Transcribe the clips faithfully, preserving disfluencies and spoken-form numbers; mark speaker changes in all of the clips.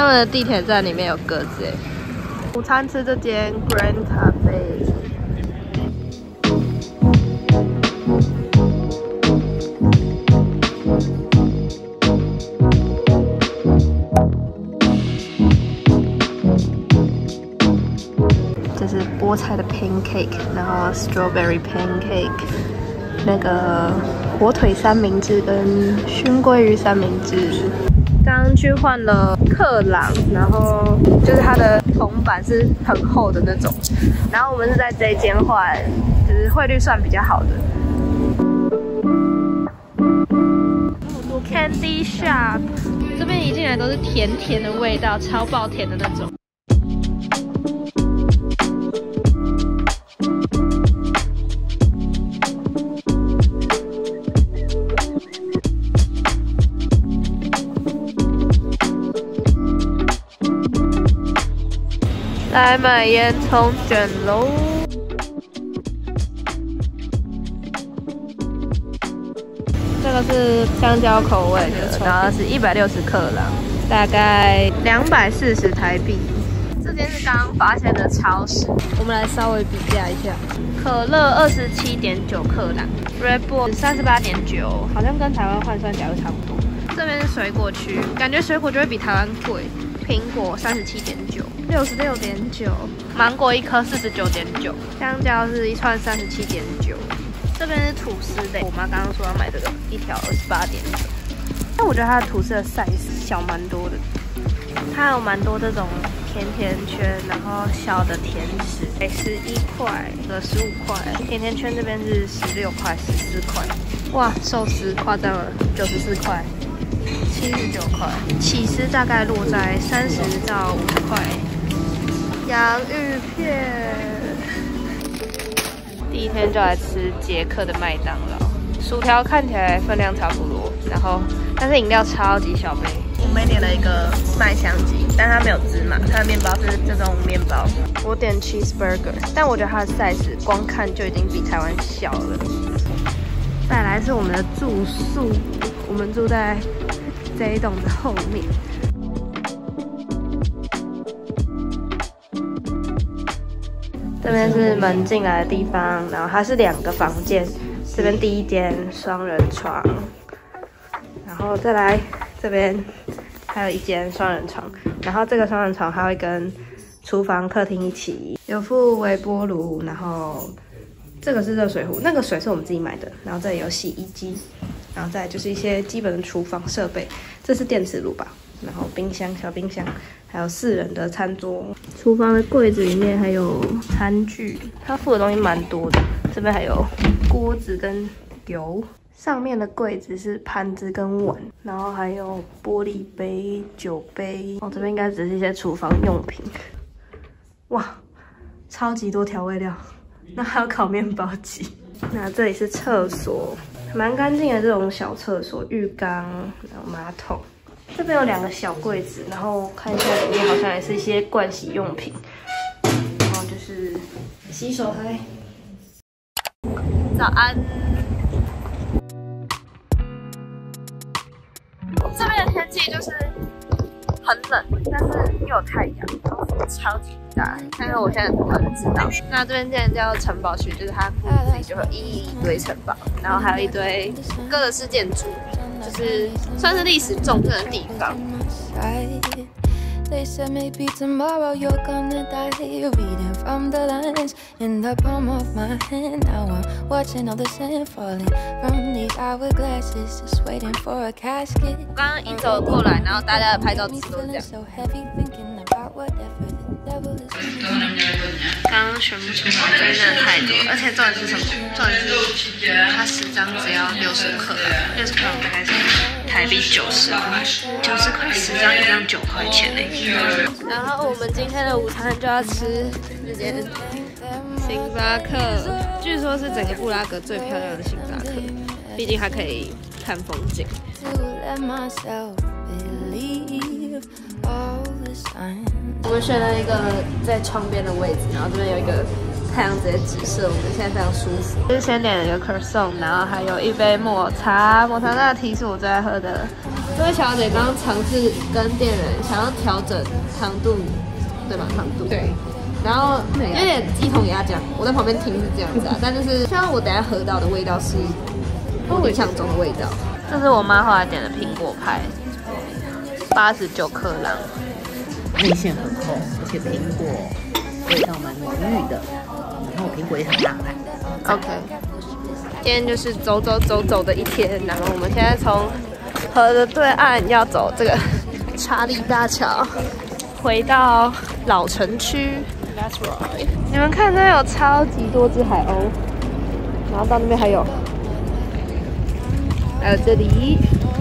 Speaker 1: 他们的地铁站里面有鸽子哎。午餐吃这间 Grand Cafe。这是菠菜的 pancake， 然后 strawberry pancake， 那个火腿三明治跟熏鲑鱼三明治。刚去换了克朗，然后就是它的铜板是很厚的那种，然后我们是在这间换，就是汇率算比较好的。Candy Shop， 这边一进来都是甜甜的味道，超爆甜的那种。来买烟囱卷喽！这个是香蕉口味的，然后是一百六十克朗，大概两百四十台币。这间是刚刚发现的超市，我们来稍微比价一下。可乐二十七点九克朗 ，Red Bull 三十八点九，好像跟台湾换算价又差不多。这边是水果区，感觉水果就会比台湾贵。苹果三十七点九，六十六点九，芒果一颗四十九点九，香蕉是一串三十七点九。这边是吐司类，我妈刚刚说要买这个，一条二十八点九。但我觉得它的吐司的 size 小蛮多的，它有蛮多这种甜甜圈，然后小的甜食，哎，十一块和十五块，甜甜圈这边是十六块、十四块。哇，寿司夸张了，九十四块。七十九块，起司大概落在三十到五十块。洋芋片，第一天就来吃捷克的麦当劳，薯条看起来分量差不多，然后但是饮料超级小杯。我们点了一个麦香鸡，但它没有芝麻，它的面包是这种面包。我点 cheeseburger， 但我觉得它的 size 光看就已经比台湾小了。再来是我们的住宿，我们住在这一栋的后面。这边是门进来的地方，然后它是两个房间，这边第一间双人床，然后再来这边还有一间双人床，然后这个双人床还会跟厨房、客厅一起，有附微波炉，然后这个是热水壶，那个水是我们自己买的，然后这里有洗衣机。然后再来就是一些基本的厨房设备，这是电磁炉吧，然后冰箱、小冰箱，还有四人的餐桌。厨房的柜子里面还有餐具，它附的东西蛮多的。这边还有锅子跟油，上面的柜子是盘子跟碗，然后还有玻璃杯、酒杯。哦，这边应该只是一些厨房用品。哇，超级多调味料，那还有烤面包机。那这里是厕所。蛮干净的这种小厕所，浴缸，然后马桶。这边有两个小柜子，然后看一下里面好像也是一些盥洗用品，然后就是洗手台。早安。这边的天气就是很冷，但是又有太阳，超级大。但是我现在可能知道，那这边既然叫城堡区，就是它自己就会一一堆城堡，然后还有一堆哥德式建筑，就是算是历史重镇的地方。They said maybe tomorrow you're gonna die. Reading from the lines in the palm of my hand. Now I'm watching all the sand falling from these hourglasses, just waiting for a casket. 我刚刚一走过来，然后大家的拍照姿势都是这样。刚刚选不出来，真的太多，而且重点是什么？重点是它十张只要六十克，六十克大概是台币九十块，九十块十张，一张九块钱呢。然后我们今天的午餐就要吃这间星巴克，据说是整个布拉格最漂亮的星巴克，毕竟它可以看风景。我们选了一个在窗边的位置，然后这边有一个太阳直接直射，我们现在非常舒服。就是先点了一个 croissant， 然后还有一杯抹茶，抹茶那个提是我最爱喝的。这位小姐刚刚尝试跟店员想要调整糖度，对吗？糖度。对。然后有点鸡同鸭讲，我在旁边听是这样子啊，但就是虽然我等下喝到的味道是我印象中的味道。这是我妈后来点的苹果派，八十九克朗。
Speaker 2: 内馅很厚，而且苹果味道蛮浓郁的，然后苹果也很大块。
Speaker 1: OK， 今天就是走走走走的一天，然后我们现在从河的对岸要走这个查理大桥，回到老城区。That's right。你们看，那有超级多只海鸥，然后到那边还有，还有这里。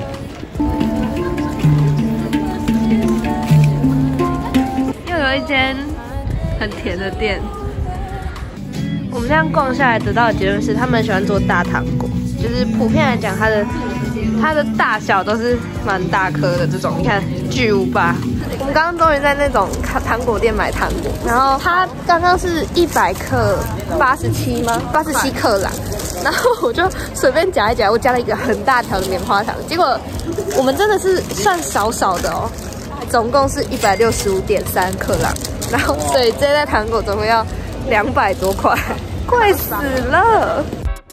Speaker 1: 又有一间很甜的店。我们这样逛下来得到的结论是，他们喜欢做大糖果，就是普遍来讲，它的它的大小都是蛮大颗的这种。你看巨无霸，我们刚刚终于在那种糖果店买糖果，然后它刚刚是一百克八十七吗？八十七克啦。然后我就随便夹一夹，我加了一个很大条的棉花糖，结果我们真的是算少少的哦，总共是一百六十五点三克朗，然后所以这袋糖果总共要两百多块，贵死了。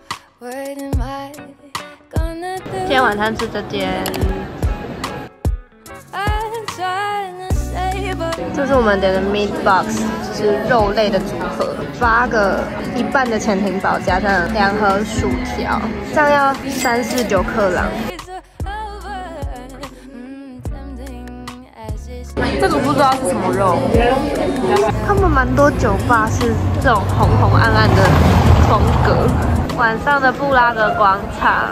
Speaker 1: 今天晚餐吃这间，这是我们点的 meat box， 就是肉类的组合，八个一半的潜艇堡加上两盒薯条，这样要三四九克朗。这个不知道是什么肉，他们蛮多酒吧是这种红红暗暗的风格。晚上的布拉格广场。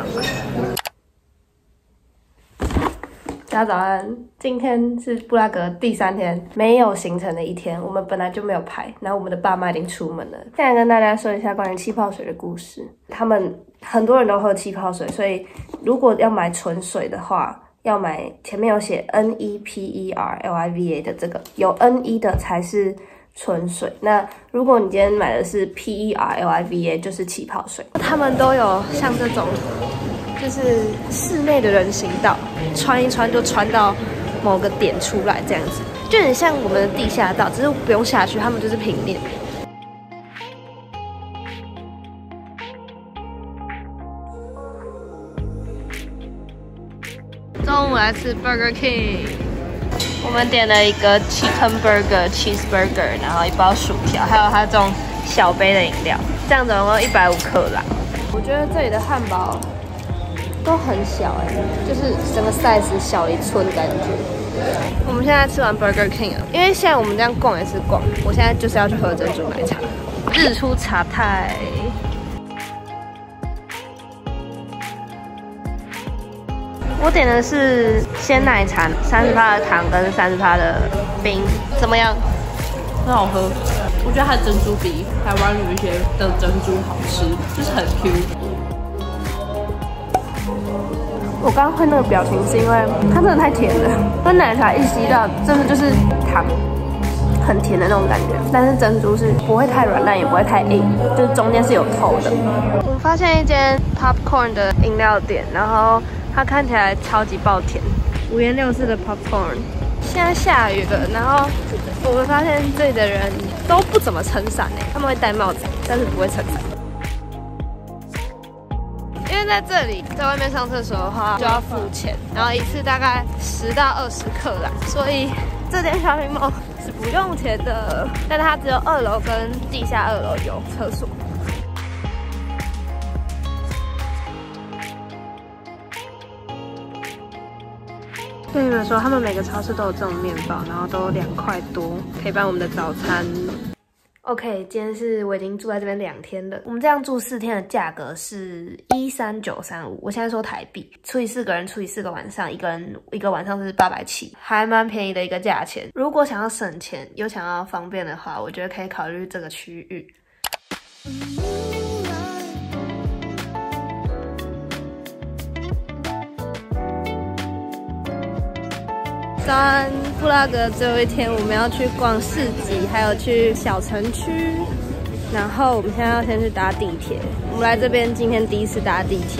Speaker 1: 大家早安，今天是布拉格第三天没有行程的一天，我们本来就没有排，然后我们的爸妈已经出门了。现在跟大家说一下关于气泡水的故事。他们很多人都喝气泡水，所以如果要买纯水的话，要买前面有写 N E P E R L I V A 的这个，有 N E 的才是纯水。那如果你今天买的是 P E R L I V A， 就是气泡水。他们都有像这种。就是室内的人行道，穿一穿就穿到某个点出来，这样子就很像我们的地下道，只是不用下去，他们就是平面。中午来吃 Burger King， 我们点了一个 Chicken Burger、Cheeseburger， 然后一包薯条，还有它这种小杯的饮料，这样总共一百五克朗。我觉得这里的汉堡都很小哎、欸，就是整个 size 小一寸感觉。我们现在吃完 Burger King 了，因为现在我们这样逛也是逛，我现在就是要去喝珍珠奶茶。日出茶太，我点的是鲜奶茶，三十趴的糖跟三十趴的冰，怎么样？很好喝。我觉得它的珍珠比台湾有一些的珍珠好吃，就是很 Q。我刚刚会那个表情是因为它真的太甜了，那奶茶一吸到真的就是糖，很甜的那种感觉。但是珍珠是不会太软烂，也不会太硬，就是中间是有透的。我们发现一间 popcorn 的饮料店，然后它看起来超级爆甜，五颜六色的 popcorn。现在下雨了，然后我们发现这里的人都不怎么撑伞哎，他们会戴帽子，但是不会撑伞。因为在这里，在外面上厕所的话就要付钱，然后一次大概十到二十克朗，所以这间 shopping mall 是不用钱的，但它只有二楼跟地下二楼有厕所。跟你们说，他们每个超市都有这种面包，然后都两块多，陪伴我们的早餐。OK， 今天是我已经住在这边两天了。我们这样住四天的价格是一三九三五，我现在说台币，除以四个人，除以四个晚上，一个人一个晚上是八百七，还蛮便宜的一个价钱。如果想要省钱又想要方便的话，我觉得可以考虑这个区域。早安，布拉格最后一天，我们要去逛市集，还有去小城区。 然后我们现在要先去搭地铁。我们来这边今天第一次搭地铁。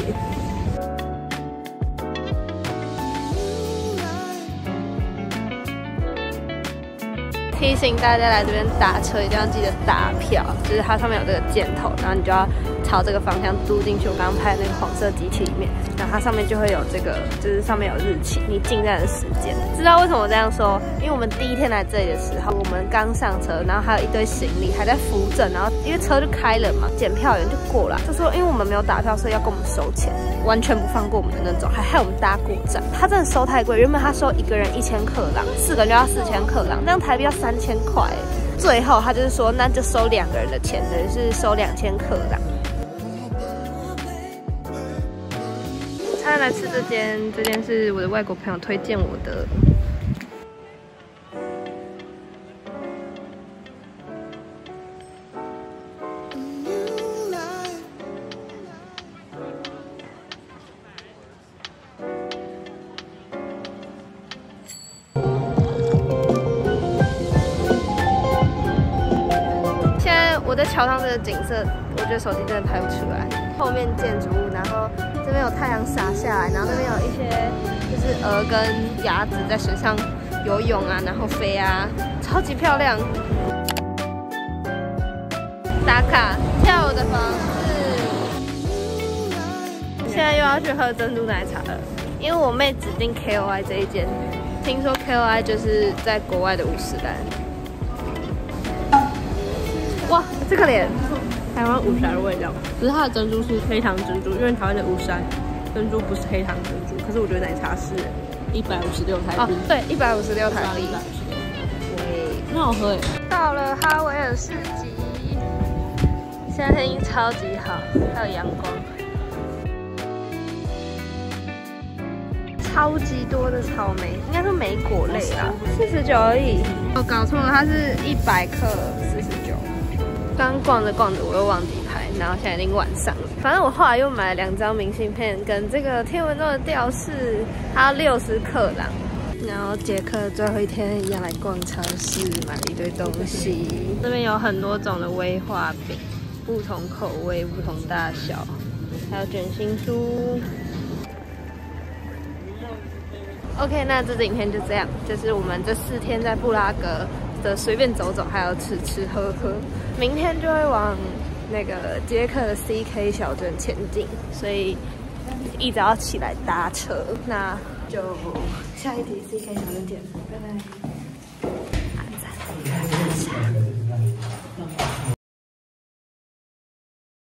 Speaker 1: 提醒大家来这边打车一定要记得打票，就是它上面有这个箭头，然后你就要朝这个方向嘟进去我刚刚拍的那个黄色机器里面，然后它上面就会有这个，就是上面有日期，你进站的时间。知道为什么我这样说？因为我们第一天来这里的时候，我们刚上车，然后还有一堆行李还在扶正，然后因为车就开了嘛，检票员就过来，就说因为我们没有打票，所以要跟我们收钱，完全不放过我们的那种，还害我们搭过站。他真的收太贵，原本他收一个人一千克朗，四个人就要四千克朗，那样台币要三千块。最后他就是说，那就收两个人的钱，等于是收两千克朗。现在来吃这间，这间是我的外国朋友推荐我的。现在我在桥上这个景色，我觉得手机真的拍不出来。后面建筑物，然后这边有太阳洒下来，然后那边有一些就是鹅跟鸭子在水上游泳啊，然后飞啊，超级漂亮。打卡跳舞的方式，现在又要去喝珍珠奶茶了，因为我妹指定 K O I 这一间，听说 K O I 就是在国外的五十岚。哇，这个脸。台湾五十岚的味道，只是它的珍珠是黑糖珍珠，因为台湾的五十岚珍珠不是黑糖珍珠，可是我觉得奶茶是
Speaker 2: 一百五十六台币。
Speaker 1: 哦，对，一百五十六台币。
Speaker 2: 对，很好喝哎。
Speaker 1: 到了哈维尔市集，现在天气超级好，还有阳光，超级多的草莓，应该说莓果类啦，四十九而已。我搞错了，它是一百克四十九。刚逛着逛着，我又忘记拍，然后现在已经晚上了。反正我后来又买了两张明信片，跟这个天文钟的吊饰，还有六十克朗。然后捷克最后一天一样来逛超市，买了一堆东西。这边有很多种的威化饼，不同口味、不同大小，还有卷心酥。OK， 那这支影片就这样，就是我们这四天在布拉格的随便走走，还有吃吃喝喝。明天就会往那个捷克的 C K 小镇前进，所以一早要起来搭车。那就下一题 C K 小镇见，拜拜。